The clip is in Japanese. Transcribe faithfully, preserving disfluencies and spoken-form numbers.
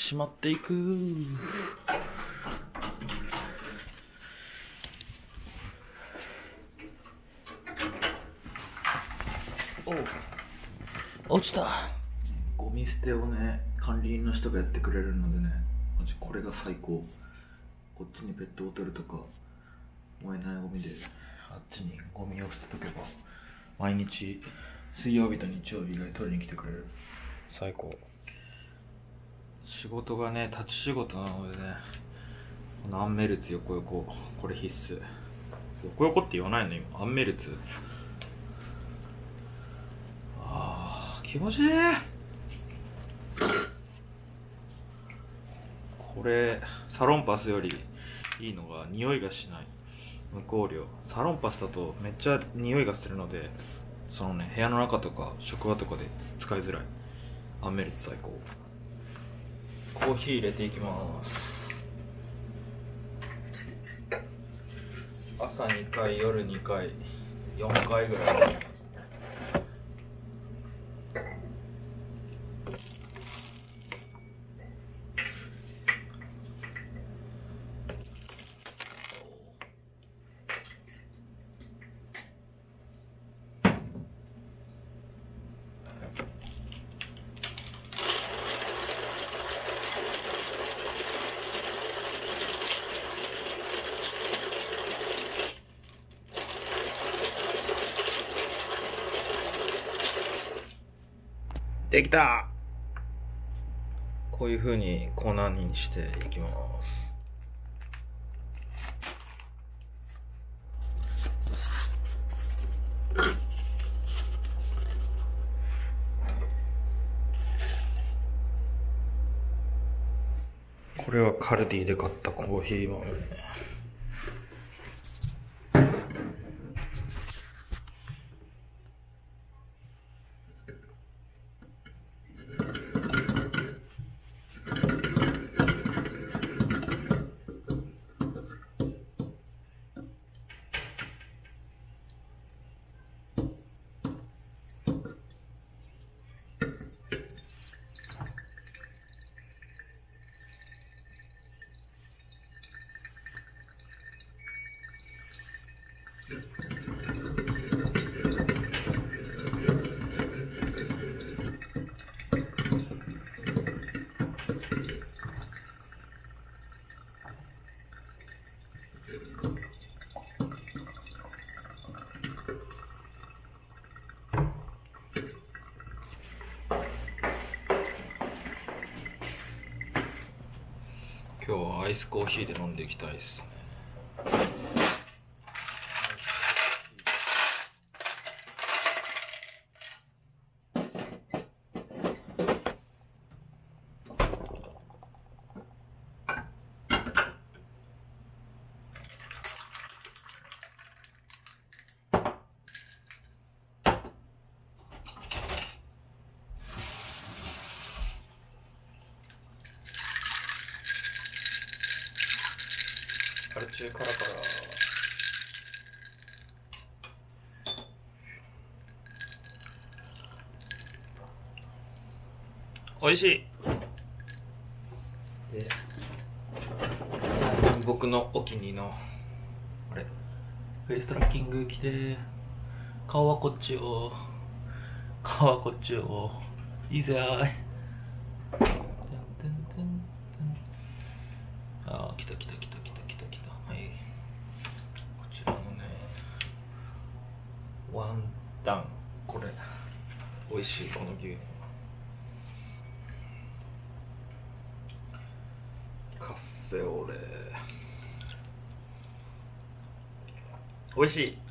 しまっていく。おう、落ちた。ゴミ捨てをね、管理人の人がやってくれるのでね、マジこれが最高。こっちにペットボトルとか燃えないゴミで、あっちにゴミを捨てとけば毎日水曜日と日曜日以外取りに来てくれる。最高。仕事がね、立ち仕事なのでね、このアンメルツ横横、これ必須。横横って言わないの今、アンメルツ。あー、気持ちいい。これサロンパスよりいいのが匂いがしない。無香料。サロンパスだとめっちゃ匂いがするので、そのね、部屋の中とか職場とかで使いづらい。アンメルツ最高。コーヒー入れていきます。朝にかい、夜にかい、よんかいぐらい入れますね。できた。こういう風に粉にしていきます。これはカルディで買ったコーヒー豆ね。今日はアイスコーヒーで飲んでいきたいですね。カルチューカラカラ。おいしい。で、最近僕のお気に入りのあれ、フェイストラッキング来て、顔はこっちを、顔はこっちを、いいぜーい。あー、来た来た来た来た来た来た。はい、こちらのね、ワンタン、これ美味しい。この牛乳カフェオレ美味しい。